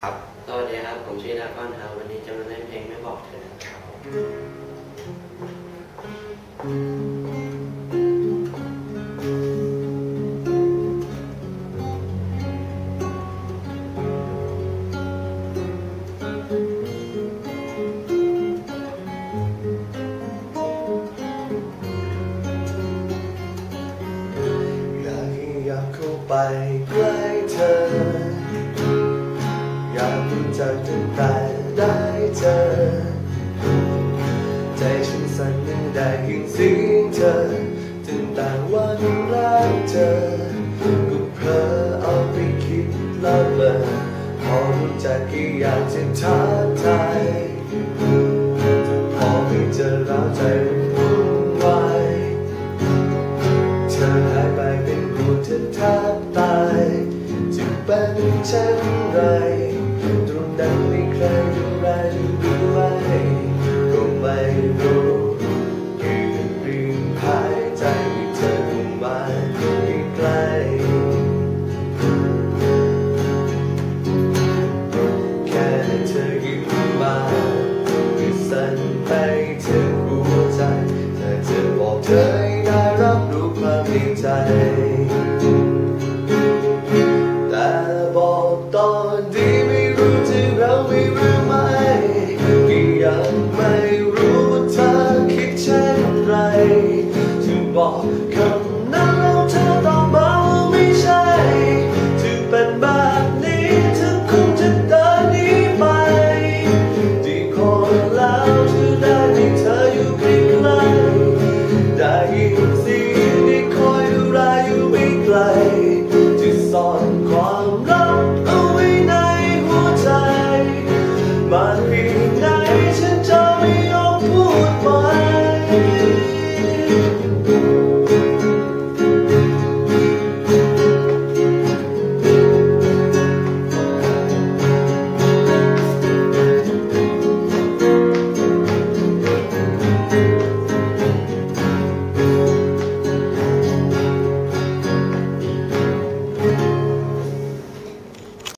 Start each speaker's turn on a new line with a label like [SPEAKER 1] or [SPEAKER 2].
[SPEAKER 1] ครับสวัสดีครับผมชื่อดาก้อนครับวันนี้จะมาเล่นเพลงไม่บอกเธอครับ
[SPEAKER 2] อยากเข้าไปใกล้เธออยากรู้จักตั้งแต่ได้เจอใจฉันสั่นเมื่อได้ยินเสียงเธอตั้งแต่วันแรกเจอก็เพ้อเอาไปคิดละเมอพอรู้จักก็อยากจะท้าทายพอไม่เจอแล้วใจวุ่นวายเธอหายไปเป็นผู้เธอแทบตายจะเป็นเช่นไร